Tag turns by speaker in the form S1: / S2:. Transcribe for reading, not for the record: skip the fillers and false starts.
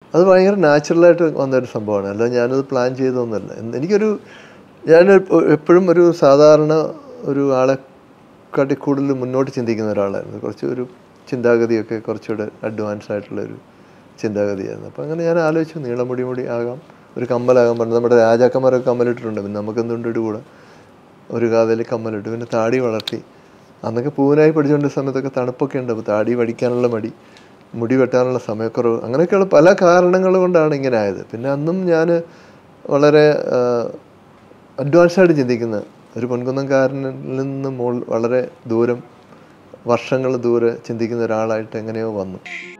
S1: അത് ഭയങ്കര നാച്ചുറലായിട്ട് വന്നൊരു സംഭവമാണ്. അല്ല ഞാനത് പ്ലാൻ ചെയ്തതൊന്നുമല്ല. ഞാൻ എപ്പോഴും ഒരു സാധാരണ ഒരു ആളെക്കാട്ടി കൂടുതൽ മുന്നോട്ട് ചിന്തിക്കുന്ന ഒരാളായിരുന്നു. കുറച്ച് ഒരു ചിന്താഗതിയൊക്കെ കുറച്ചുകൂടെ അഡ്വാൻസ് ആയിട്ടുള്ളൊരു ചിന്താഗതിയായിരുന്നു. അപ്പോൾ അങ്ങനെ ഞാൻ ആലോചിച്ചു, നീളമുടി ആകാം, ഒരു കമ്മലാകാൻ പറഞ്ഞു. നമ്മുടെ രാജാക്കന്മാരൊക്കെ കമ്മലിട്ടിട്ടുണ്ട്. പിന്നെ നമുക്കെന്തുകൊണ്ട് കൂടെ ഒരു കാതിൽ കമ്മലിട്ട്, പിന്നെ താടി വളർത്തി. അന്നൊക്കെ പൂനായി പഠിച്ചുകൊണ്ട സമയത്തൊക്കെ തണുപ്പൊക്കെ ഉണ്ട്. അപ്പോൾ താടി വടിക്കാനുള്ള മടി, മുടി വെട്ടാനുള്ള സമയക്കുറവ്, അങ്ങനെയൊക്കെയുള്ള പല കാരണങ്ങൾ കൊണ്ടാണ് ഇങ്ങനെ ആയത്. പിന്നെ അന്നും ഞാൻ വളരെ അഡ്വാൻസായിട്ട് ചിന്തിക്കുന്ന ഒരു പൊൻകുന്നംകാരനിൽ നിന്ന് വളരെ ദൂരം, വർഷങ്ങൾ ദൂരെ ചിന്തിക്കുന്ന ഒരാളായിട്ട് എങ്ങനെയോ വന്നു.